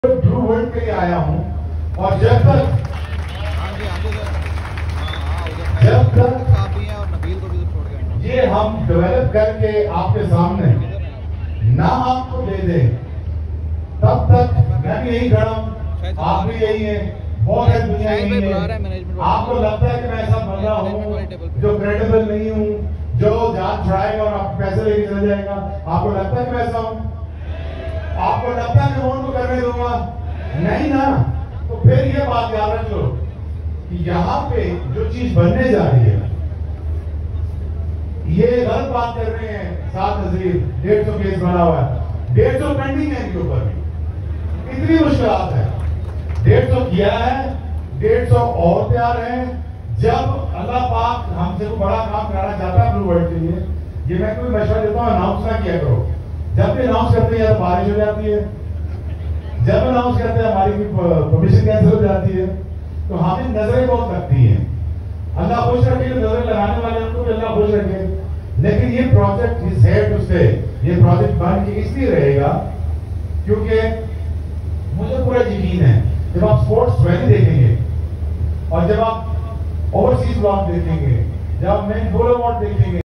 Blue world के लिए आया हूं और जब तक ये हम डेवलप करके आपके सामने ना आपको दे दें तब तक मैं भी यही खड़ा हूं, आप भी यही है, बहुत है दुनिया यही है। आपको लगता है कि मैं ऐसा बंदा हूं जो क्रेडिबल नहीं हूं, जो जान छुड़ाएगा और आप पैसे लेके चले जाएगा? आपको लगता है कि मैं ऐसा हूं? आपको लगता है कि वोट को करने दूंगा? नहीं ना। तो फिर ये बात याद रख लो कि यहां पे जो चीज बनने जा रही है, ये गलत बात कर रहे हैं। सात नजीर 150 केस बना हुआ है, 150 पेंडिंग है इनके ऊपर भी। इतनी मुश्किलात है, 150 किया है, 150 और तैयार है। जब अल्लाह पाक हमसे को बड़ा काम कराना चाहता है ब्लू वर्ल्ड के लिए, ये मैं कोई मशवरा देता हूं, अनाउंस ना किया करो। जब भी अनाउंस करते हैं या तो बारिश हो जाती है, जब अनाउंस करते हैं हमारी परमिशन कैंसिल हो जाती है, तो हमें नजरें बहुत लगती हैं। अल्लाह खुश रखे, नजरें लगाने वाले उनको भी अल्लाह खुश रखे। लेकिन ये project is here to stay. ये प्रोजेक्ट बन के इसलिए रहेगा क्योंकि मुझे पूरा यकीन है, जब आप स्पोर्ट्स वैली देखेंगे और जब आप ओवरसीज ब्लॉक देखेंगे, जब आप मेन बोलो देखेंगे,